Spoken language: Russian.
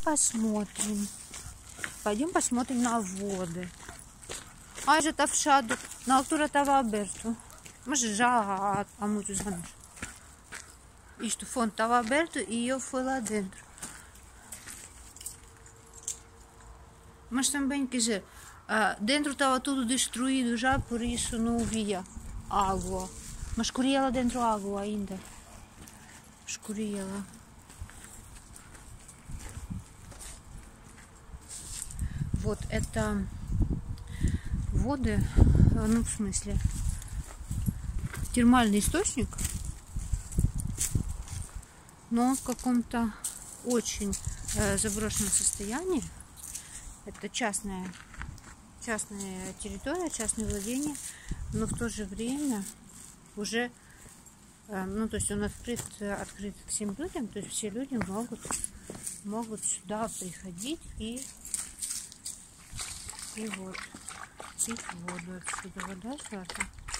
посмотрим. Пойдем посмотрим на воды. Ай же тавшаду, на altura estava aberto. Mas já há muitos anos. Isto, o fundo estava aberto e eu fui lá dentro. Mas também, quer dizer, dentro estava tudo destruído já, por isso não via água. Mas escorria lá dentro água ainda. Escorria lá. Вот это воды, ну в смысле, термальный источник, но он в каком-то очень заброшенном состоянии. Это частная территория, частное владение, но в то же время уже, ну то есть он открыт всем людям, то есть все люди могут сюда приходить и вот пить воду. Отсюда вода, свата.